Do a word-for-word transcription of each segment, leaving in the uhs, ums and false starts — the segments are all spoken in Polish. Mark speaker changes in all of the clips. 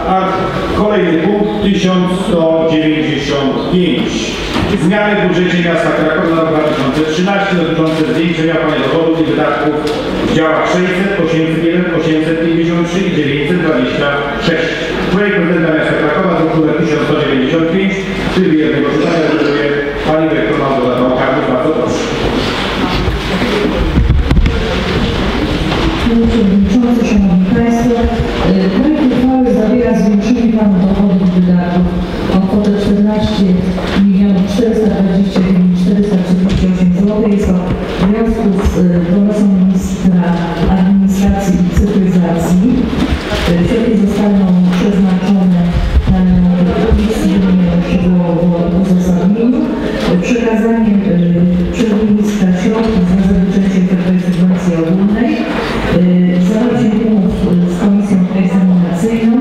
Speaker 1: A kolejny punkt tysiąc sto dziewięćdziesiąt pięć. Zmiany w budżecie miasta Krakowa na dwa tysiące trzynaście dotyczące zwiększenia planu dochodów i wydatków w działach sześćset, osiemset jeden, osiemset pięćdziesiąt trzy i dziewięćset dwadzieścia sześć. Projekt prezydenta miasta Krakowa z numer tysiąc sto dziewięćdziesiąt pięć, czyli jednego czytania, dyrektoruje pani dyrektor Małgorzata Okarnik. Bardzo proszę.
Speaker 2: Panie Przewodniczący, Szanowni Państwo, projekt uchwały zawiera zwiększenie planu dochodów i wydatków o kwotę czternaście milionów czterysta dwadzieścia dziewięć tysięcy czterysta trzydzieści osiem złotych. Jest to w związku z promocją ministra administracji i cyfryzacji. Środki zostaną przeznaczone na w uzasadnieniu. Przekazanie przez ministra środków na zabezpieczenie tej subwencji ogólnej. Zawarcie umów z komisją egzaminacyjną,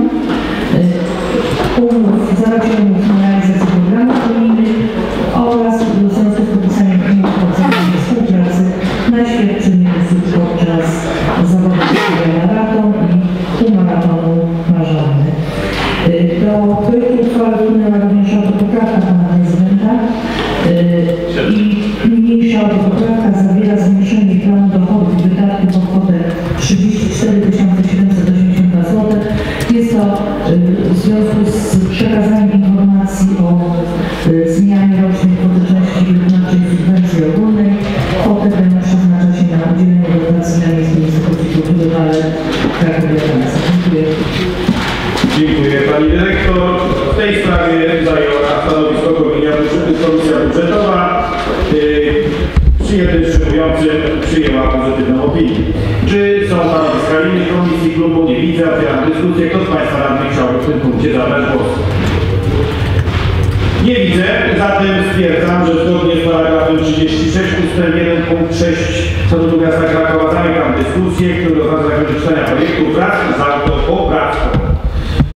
Speaker 2: umów, zawarcie umów na realizację programów unijnych oraz w związku z podpisaniem umów o wzajemnej współpracy na świadczenie usług podczas zawodów maraton i półmaratonu marzany. Do projektu uchwały wpłynęła również autopoprawka pana prezydenta i niniejsza autopoprawka zawiera zwiększenie planu dochodów i wydatków o kwotę trzydzieści cztery tysiące siedemset osiemdziesiąt dwa złote. Jest to w związku z przekazaniem informacji o zmianie rocznej kwoty części wykonawczej subwencji ogólnej. Kwotę tę przeznacza się na udzielenie dotacji na miejsce instytucji kultury Walet Krakowie. Dziękuję.
Speaker 1: Dziękuję pani dyrektor. W tej sprawie zajęła stanowisko Komisja Budżetowa. Przy jednym wstrzymującym przyjęła pozytywną opinię. Czy są stanowiska innych komisji, klubu? Nie widzę. Otwieram dyskusję. Kto z Państwa radnych chciałby w tym punkcie zabrać głos? Nie widzę. Zatem stwierdzam, że zgodnie z paragrafem trzydzieści sześć ustęp jeden punkt sześć Statutu Miasta Krakowa zamykam dyskusję, który oznacza zakończenie czytania projektu wraz z